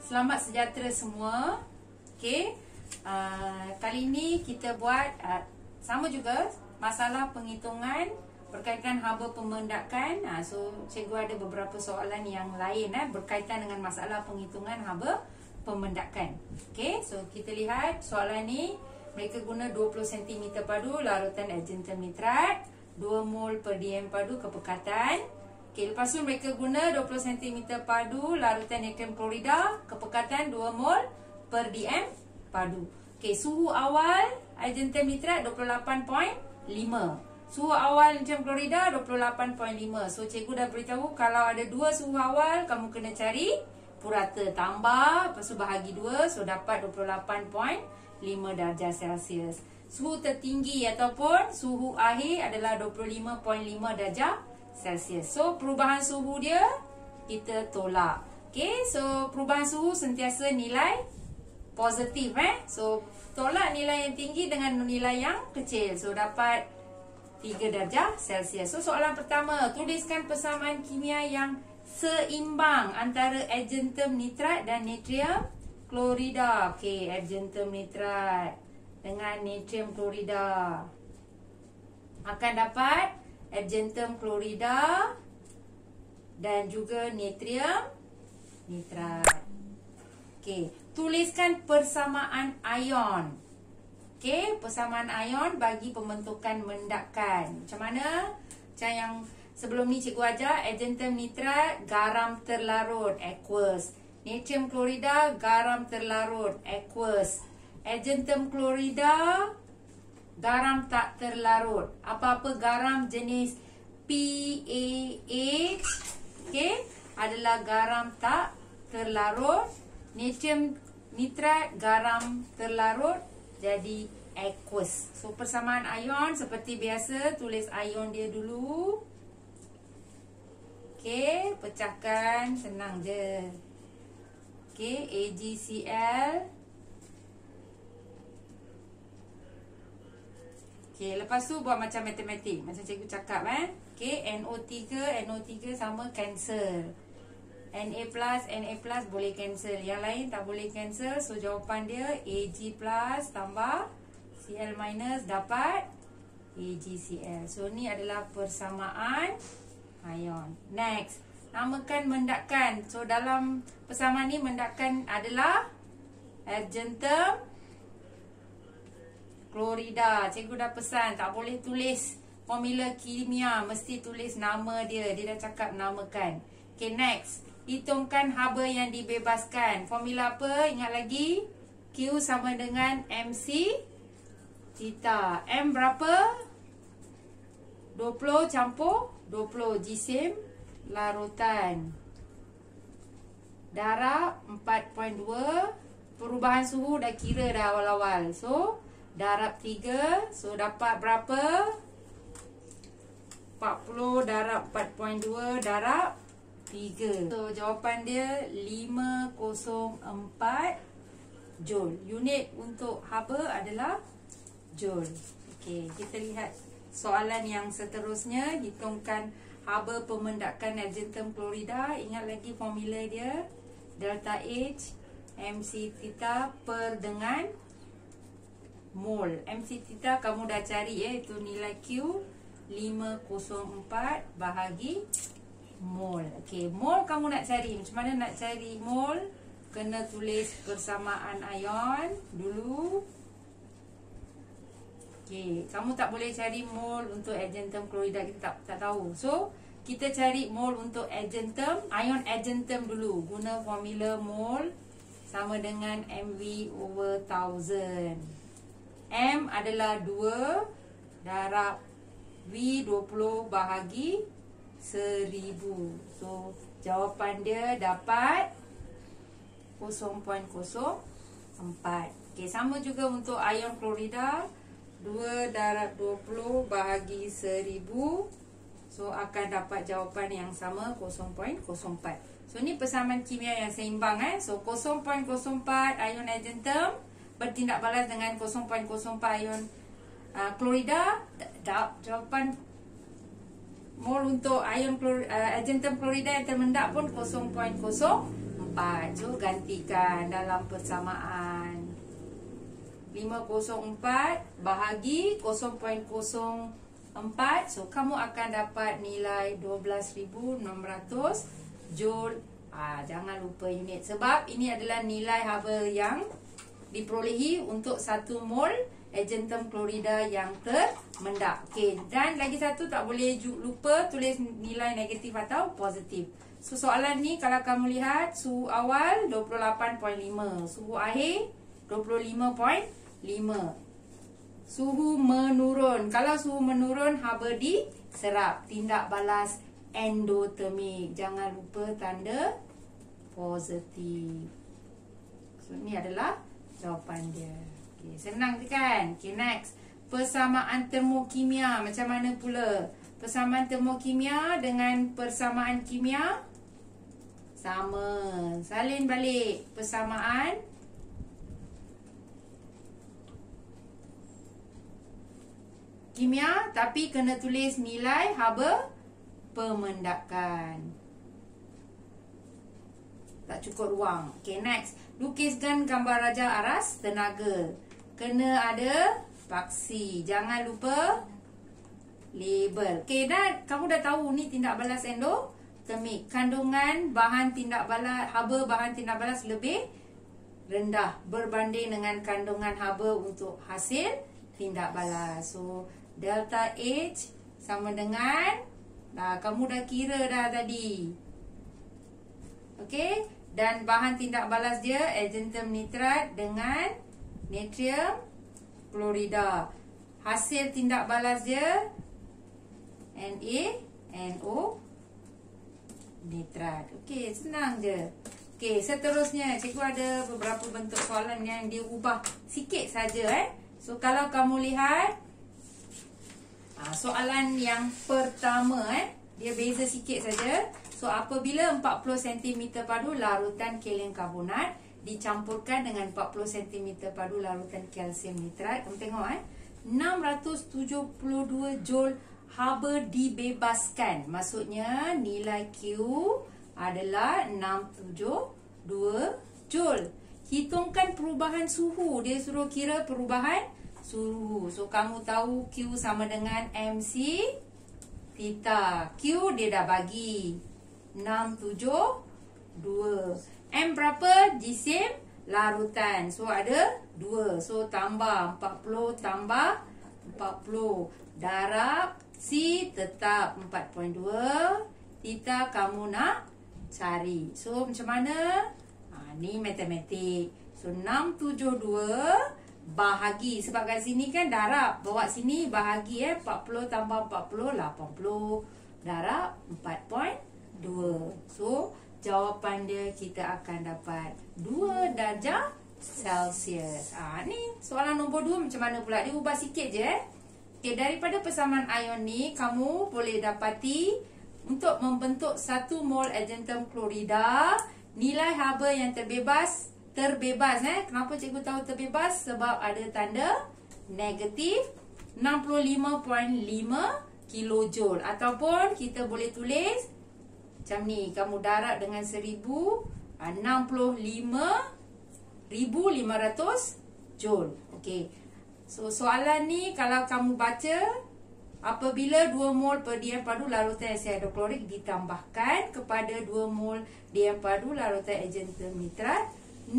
Selamat sejahtera semua. Okey. Kali ini kita buat sama juga masalah penghitungan berkaitan haba pemendakan. So cikgu ada beberapa soalan yang lain berkaitan dengan masalah penghitungan haba pemendakan. Okey, so kita lihat soalan ni. Mereka guna 20 cm padu larutan argentum nitrat, 2 mol per dm padu kepekatan. Okey, lepas tu mereka guna 20 cm padu larutan natrium klorida, kepekatan 2 mol per dm padu. Okey, suhu awal argentum nitrat 28.5. Suhu awal natrium klorida 28.5. So cikgu dah beritahu kalau ada dua suhu awal kamu kena cari purata, tambah lepas tu bahagi 2, so dapat 28.5 darjah Celsius. Suhu tertinggi ataupun suhu akhir adalah 25.5 darjah Celsius. So perubahan suhu dia kita tolak. Okey, so perubahan suhu sentiasa nilai positif So tolak nilai yang tinggi dengan nilai yang kecil. So dapat 3 darjah Celsius. So soalan pertama, tuliskan persamaan kimia yang seimbang antara argentum nitrat dan natrium klorida. Okey, argentum nitrat dengan natrium klorida akan dapat argentum klorida dan juga natrium nitrat. Okey, tuliskan persamaan ion. Okey, persamaan ion bagi pembentukan mendakan. Macam mana? Macam yang sebelum ni cikgu ajar, argentum nitrat garam terlarut aqueous, natrium klorida garam terlarut aqueous, argentum klorida garam tak terlarut. Apa-apa garam jenis PaH, okey, adalah garam tak terlarut. Natrium nitrat garam terlarut, jadi aqueous. So persamaan ion seperti biasa, tulis ion dia dulu. Okey, pecahkan, senang je. Okey, AgCl. Okey, lepas tu buat macam matematik, macam cikgu cakap Okey, NO3 sama cancel. Na plus boleh cancel. Yang lain tak boleh cancel. So jawapan dia Ag plus tambah Cl minus dapat AgCl. So ni adalah persamaan ion. Next, namakan mendakan. So dalam persamaan ni mendakan adalah argentum klorida. Cikgu dah pesan tak boleh tulis formula kimia, mesti tulis nama dia. Dia dah cakap namakan. Okay, next, hitungkan haba yang dibebaskan. Formula apa? Ingat lagi? Q sama dengan MC theta. M berapa? 20 campur 20 jisim larutan. Darab 4.2. Perubahan suhu dah kira dah awal-awal. So darab 3. So dapat berapa? 40 darab 4.2 darab 3. So jawapan dia 504 Joule. Unit untuk haba adalah Joule. Okey, kita lihat soalan yang seterusnya. Hitungkan haba pemendakan argentum klorida. Ingat lagi formula dia, delta H MC theta per dengan mol. MC theta kamu dah cari itu nilai Q 504 bahagi mol. Okey, mol kamu nak cari. Macam mana nak cari mol? Kena tulis persamaan ion dulu. Okey, kamu tak boleh cari mol untuk argentum klorida, kita tak tahu. So kita cari mol untuk argentum, ion argentum dulu. Guna formula mol sama dengan mv over 1000. M adalah 2 darab V 20 bahagi 1000. So jawapan dia dapat 0.04. Okey, sama juga untuk ion klorida, 2 darab 20 bahagi 1000. So akan dapat jawapan yang sama, 0.04. So ni persamaan kimia yang seimbang So 0.04 ion argentum bertindak balas dengan 0.04 ion klorida. Jawapan mol untuk ion argentum klorida yang termendak pun 0.04. 4. So gantikan dalam persamaan. 504 bahagi 0.04. So kamu akan dapat nilai 12,600 Joule. Jangan lupa unit, sebab ini adalah nilai haba yang diperolehi untuk 1 mol argentum klorida yang termendak. Okey, dan lagi satu, tak boleh lupa tulis nilai negatif atau positif. So soalan ni kalau kamu lihat, suhu awal 28.5, suhu akhir 25.5. Suhu menurun. Kalau suhu menurun, haba diserap. Tindak balas endotermik. Jangan lupa tanda positif. So ni adalah jawapan dia. Okay, senang je kan? Okay, next. Persamaan termokimia. Macam mana pula? Persamaan termokimia dengan persamaan kimia sama. Salin balik. Persamaan kimia, tapi kena tulis nilai haba pemendakan. Tak cukup ruang. Okay, next. Lukiskan gambar Raja Aras tenaga. Kena ada paksi. Jangan lupa label. Okay, dan kamu dah tahu ni tindak balas endotermik. Kandungan bahan tindak balas, haba bahan tindak balas lebih rendah berbanding dengan kandungan haba untuk hasil tindak balas. So, delta H sama dengan, kamu dah kira dah tadi. Okey, dan bahan tindak balas dia argentum nitrat dengan natrium klorida. Hasil tindak balas dia NaNO nitrat. Okey, senang je. Okey, seterusnya cikgu ada beberapa bentuk soalan yang dia ubah sikit saja. So kalau kamu lihat soalan yang pertama, dia beza sikit saja. So apabila 40 cm padu larutan kalium karbonat dicampurkan dengan 40 cm padu larutan kalsium nitrat, kamu tengok 672 Joule haba dibebaskan. Maksudnya nilai Q adalah 672 Joule. Hitungkan perubahan suhu. Dia suruh kira perubahan suhu. So kamu tahu Q sama dengan MC theta. Q dia dah bagi 672. M berapa? Jisim larutan. So ada 2. So tambah 40 tambah 40. Darab C tetap 4.2. Theta kamu nak cari. So macam mana? Ni matematik. So 672 bahagi. Sebab kat sini kan darab. Bawa sini bahagi 40 tambah 40 80. Darab 4.2. So jawapan dia kita akan dapat 2 darjah Celsius. Ni soalan nombor 2 macam mana pula? Dia ubah sikit je. Okay, daripada persamaan ion ni kamu boleh dapati untuk membentuk 1 mol argentum klorida, nilai haba yang terbebas. Kenapa cikgu tahu terbebas? Sebab ada tanda negatif 65.5 kilojoule. Ataupun kita boleh tulis macam ni, kamu darab dengan 1000, 65,500 Joule. Okey. So soalan ni kalau kamu baca, apabila 2 mol per dm padu larutan asid hidroklorik ditambahkan kepada 2 mol dm padu larutan argentum nitrat,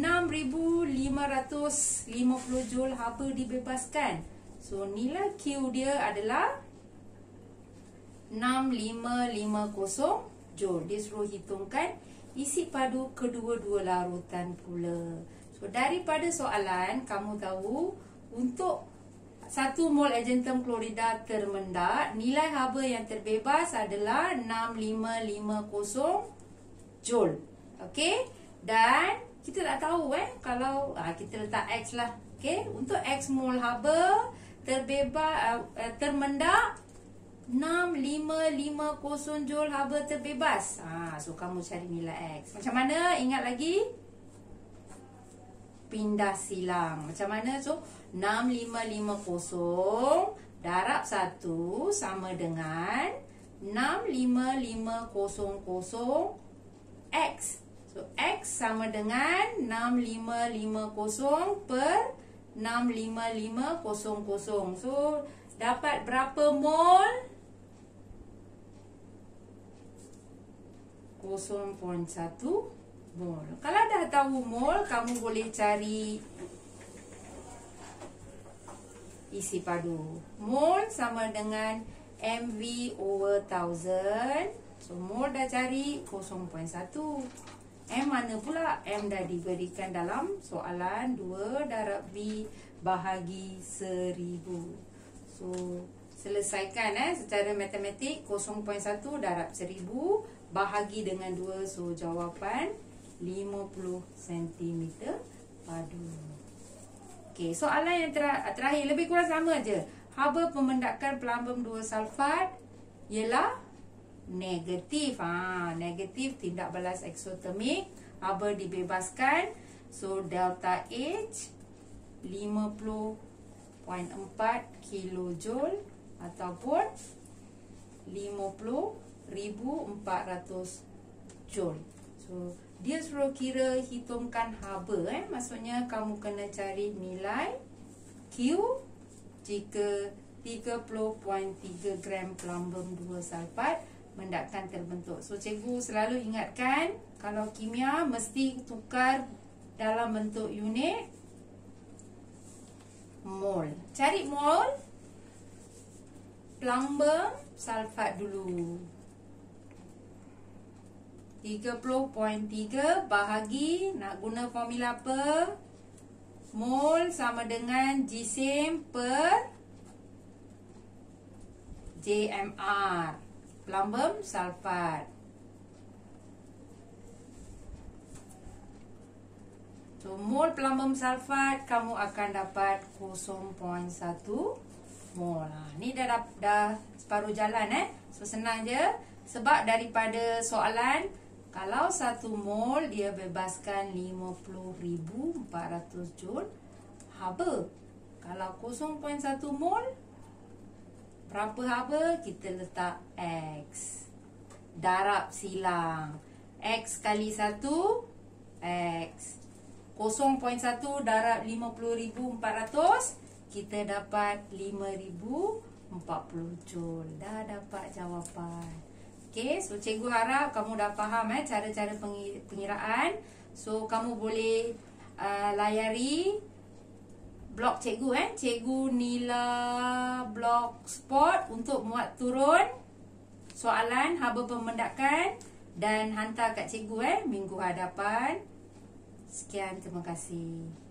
6,550 Joule haba dibebaskan. So nilai Q dia adalah 6,550 Joule. Dia suruh hitungkan isi padu kedua-dua larutan pula. So daripada soalan kamu tahu untuk 1 mol argentum klorida termendak, nilai haba yang terbebas adalah 6,550 Joule. Okey? Dan kita tak tahu kalau kita letak X lah. Okey? Untuk X mol haba terbebas termendak 6,550 Joule haba terbebas. So kamu cari nilai X. Macam mana? Ingat lagi? Pindah silang. Macam mana? So 6,550 darab 1 sama dengan 6,550 X. So So X sama dengan 6550 per 65500. So dapat berapa mol? 0.1 mol. Kalau dah tahu mol, kamu boleh cari isi padu. Mol sama dengan MV over 1000. So mol dah cari 0.1. M mana pula? M dah diberikan dalam soalan 2 darab V bahagi 1000. So selesaikan secara matematik. 0.1 darab 1000 bahagi dengan 2. So jawapan 50 cm padu. Okey, soalan yang terakhir lebih kurang sama aje. Haba pemendakan pelambung 2 sulfat ialah negatif. Negatif, tindak balas eksotermik. Haba dibebaskan. So delta H 50.4 kilojoule ataupun 50,400 joule. So dia suruh kira hitungkan haba. Maksudnya kamu kena cari nilai Q jika 30.3 gram pelambung 2 sulfat mendakkan terbentuk. So cikgu selalu ingatkan, kalau kimia mesti tukar dalam bentuk unit mol. Cari mol pelambung sulfat dulu. 30.3 bahagi, nak guna formula apa? Mol sama dengan Gisim per JMR. Pelambung sulfat. So mol pelambung sulfat kamu akan dapat 0.1 mol. Ni dah separuh jalan So senang je. Sebab daripada soalan, kalau 1 mol dia bebaskan 50,400 joule haba. Kalau 0.1 mol, berapa haba? Kita letak X. Darab silang. X kali 1, X. 0.1 darab 50,400, kita dapat 5,040 joule. Dah dapat jawapan. Okay, so cikgu harap kamu dah faham cara-cara pengiraan. So kamu boleh layari blog cikgu Cikgu Nila Blogspot untuk muat turun soalan haba pemendakan dan hantar kat cikgu minggu hadapan. Sekian, terima kasih.